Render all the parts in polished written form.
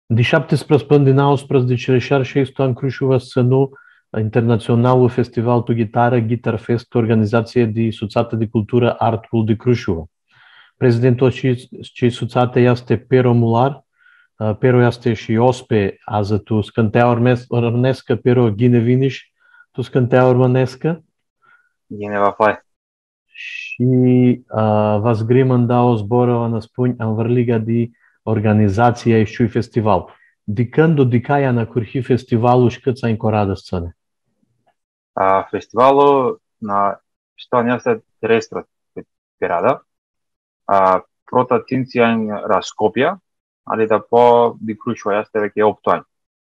Di 17 până din 19 Cireșar și isto în Crușova sănu internaționalul festival tu gitară Guitar Fest, organizație de suțată de cultură Artul de Crușova. Prezidentul cei suțate este Pero Mular, Pero este și ospe ază tu scântea ormănescă, Pero gine viniș, tu scântea ormănescă. Gine va fai. Și vas grimă da o zboră în spun în vărliga de organizația și festival. De când de caia na curhi festivalul și cât s-a încorat scenă? Festivalul na što ne este terestru perioada. Prota atenția în Raskopia, ale da po de Crușova este veche 8 ani.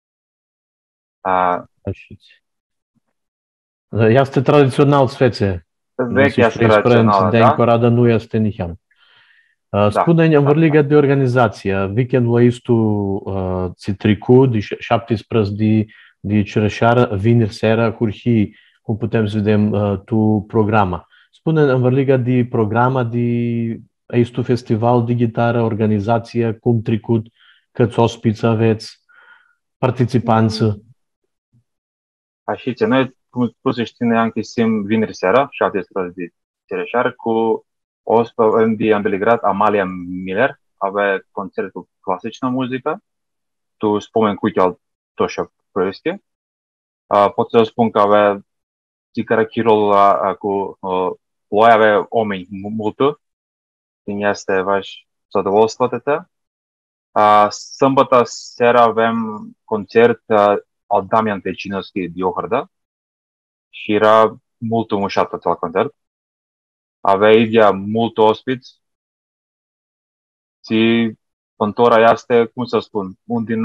Este tradițional svețe. Veche este tradițional, de încorada nu este nihan. Spune-ne în vărliga de organizație, weekendul istu Citricu, de 17 de Cireșară, vineri seara, curhi, cum putem să vedem tu programa. Spune-ne în vărliga de programa de istu festival de gitară, organizație, cum trecut, câți ospiți aveți, participanți. Așa, noi, cum spus, știm, anche sim vineri seara, 17 de Cireșară, cu ospă de Belgrad, Amalia Miller, avea concertul clasična muzică. Tu spomen kuitel Toša Proiske. Pot să spun că avea Ticăra Chirol cu Loi avea oameni multă. Din este vaș задоволство tătă. Sâmbătă seara avem concert al Damian Pecinovski de Ohărda. Și era mult mușat la concert. Avea idea mult ospiți. Și Pântora este, cum să spun, unde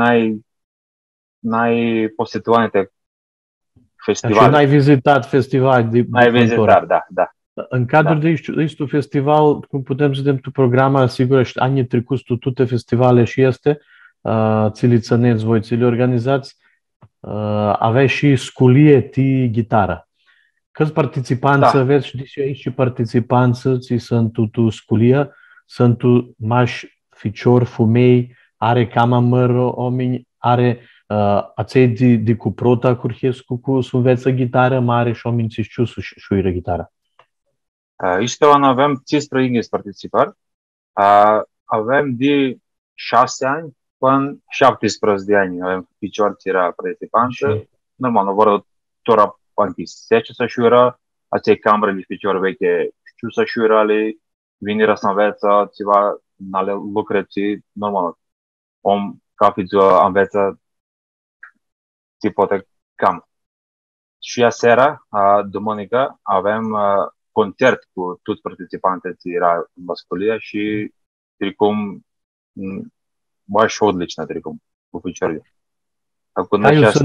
n-ai posituane festival. Și n-ai vizitat festival de N-ai vizitat, da. În cadrul de acest festival, cum putem să vedem tu programa, sigur, și anii trecuți tu toate festivale și este, ți-li țăneți voi, ți-li organizați, aveai și sculie ti gitară. Câți participanți aveți și deși aici și participanți ți sunt tu sculia, sunt tu mași ficior, fumei, are cama măr oameni, are acei de cu prota curhescu cu sunveță gitară, mare și oameni ți știu șuiră gitară. Isto avem 15 participari, avem de 6 ani până 17 ani, avem ficior țira participanți, normal, nu vor tora anche 10 să șuiră, acei camere de ficior veche știu să șuiră ale, vinirea să înveță, ceva nale lucrăți, normal, om cafițul înveță, ți poate cam. Și seara, duminică, avem concert cu toți participanții era în masculie și tricum baš odlično tricum cu ficiorul. Acum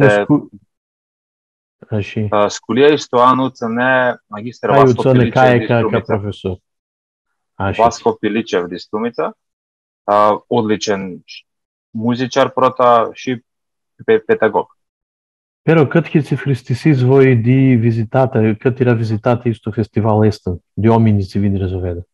sculia isto anul ține magister Vasko Piličev ca profesor. Vasko Piličev de Stumica, odličen muziciar prota și pedagog. Pero cât ți hristisiți voi de vizitată, cât era vizitată este festival este, de oameni ți vin rezolvede?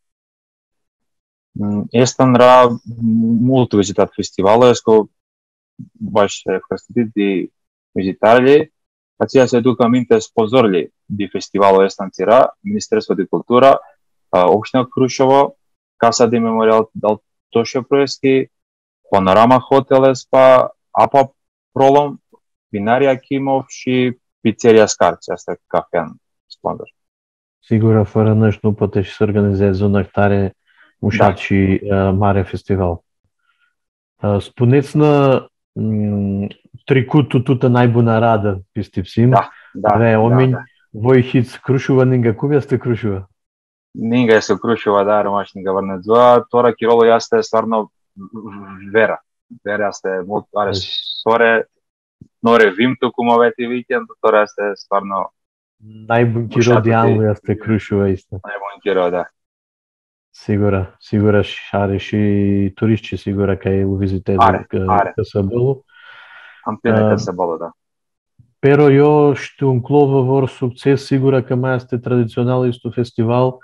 Este era mult vizitat festivalul, este baš hrstitit de vizitările, aceea se duc aminte sponsorile de festivalul este era Ministerstvo de Cultură, Община Crușova, Casa de Memorial al Toša Proiske, Panorama Hotel Spa, Apa Prolom, Binaria Kimov și Pizzeria Scarci, asta e cafea sponsor. Sigur, fără noi nu poate și să organizeze un tare ușat și mare festival. Spuneți-ne trecutul tută najbună radă peste psim. Da. Oameni, voi hiți Crușova, Ninga, cum este Crușova? Ninga este Crușova, da, rămași Ninga Vărnățua, Tora Chirolul este stvarno vera. Vera este mult, are sore, Nore Vimtu, cum aveți weekend, Tora este stvarno najbun Chiro de anul este Crușova este. Najbun Chiro, da. Sigură și are și turiști, sigură că e o vizitează Căsăbălu. Am plene Căsăbălu, da. Pero eu știu un clovă vor succes, sigură că mai este tradițional este festival,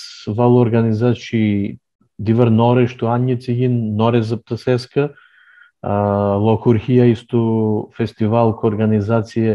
va organiza și diver nore, știu ani țigin, nore zăptăsescă, Locurhia este festival cu organizație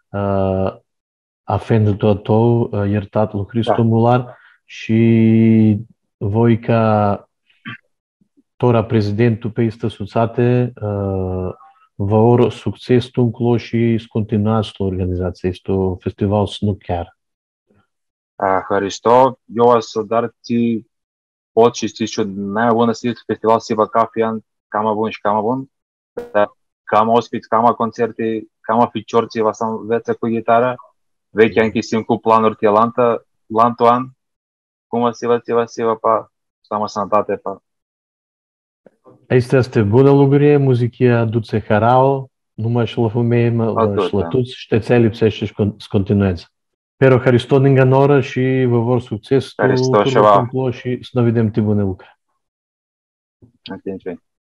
Afend Totou, iertat lui Cristo Mular și voi ca tora prezidentul pe istă suțate vă oro succes tunclo și continuați la organizație. Este un festival snooker. Харисто, eu să dar ti pot și știi ce najbolj festival si v Kafijan, kama bun și kama bun. Kama ospit, kama koncerti, kama feature-ți va să învețe cu gitară. Vechi închisim cu planuri de lantuan. Cum se va pa sama sănătate pa. Aici este bună lucrurie, muzicia duce harao, numai și la femei, și la toți, și te ți lipsește și continuezi. Pero Hristos ninga noră și vă vor succes Hristos și să ne vedem tibune lucruri. Atinge.